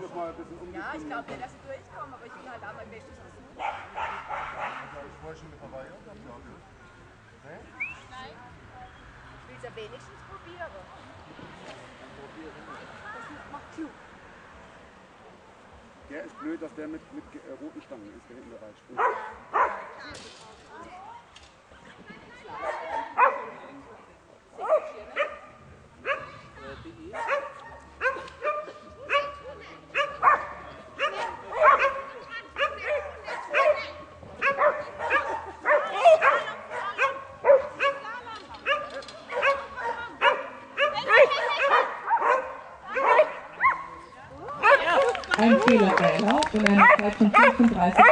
noch mal ein bisschen umgehen. Ja, ich glaube nicht, dass ich durchkomme, aber ich will halt auch mein Bestes versuchen. Also ich wollte schon mit dabei, ja? Ich glaube. Nee? Nein. Ich will es ja wenigstens probieren. Das macht klug. Der ist blöd, dass der mit roten Stangen ist, der hinten bereits. Ein Fehler erlaubt und eine Zeit von 35